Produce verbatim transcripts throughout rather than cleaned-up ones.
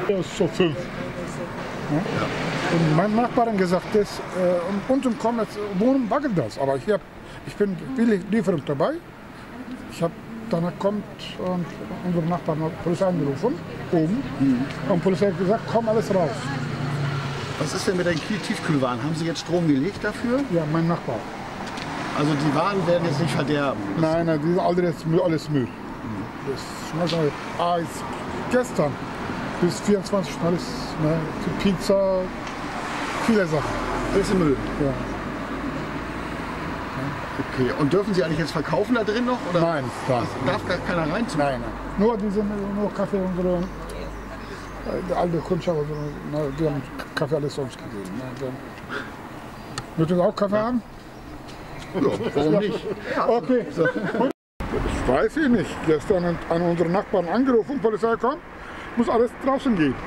So fünf. Ja? Ja. Und mein Nachbar hat gesagt, das, äh, unten kommt jetzt Wohnung, wackelt das. Aber hier, ich bin billig Lieferung dabei. Ich habe Danach kommt und unsere Nachbarn hat Polizei angerufen, oben. Mhm. Und die Polizei hat gesagt, komm alles raus. Was ist denn mit den Tiefkühlwaren? Haben Sie jetzt Strom gelegt dafür? Ja, mein Nachbar. Also die Waren werden jetzt nicht verderben? Nein, nein, die sind alles Müll. Alles Müll. Mhm. Das ist ah, jetzt gestern bis vierundzwanzig Stunden alles, ne, für Pizza, viele Sachen. Alles im Müll? Ja. Okay, und dürfen Sie eigentlich jetzt verkaufen da drin noch? Oder? Nein, da. Darf gar keiner rein? Nein, nein. Nur diese, nur Kaffee und so. Die alte Kundschaft, also, die haben Kaffee alles sonst gegeben. Ne. Möchten Sie auch Kaffee haben? Ja, warum nicht? Okay. So. Das weiß ich nicht. Gestern hat einer unserer Nachbarn angerufen, Polizei kommt, muss alles draußen gehen.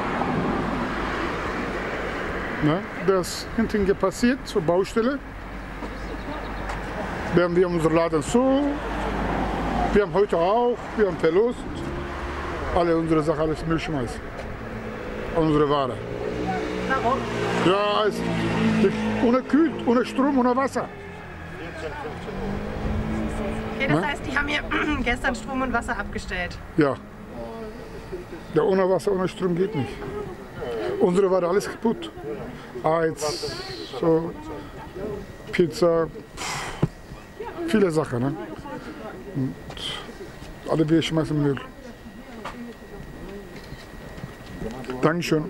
Ne? Das ist hinten passiert zur Baustelle. Wir haben wir unseren Laden zu, wir haben heute auch, wir haben Verlust, alle unsere Sachen, alles Müll schmeißen, unsere Ware. Warum? Ja, es ist ohne Kühl, ohne Strom, ohne Wasser. Okay, das heißt, die haben hier gestern Strom und Wasser abgestellt? Ja. Ja, ohne Wasser, ohne Strom geht nicht. Unsere Ware alles kaputt. Eis, so, Pizza. Viele Sachen, ne? Und alle wir schmeißen Müll. Dankeschön.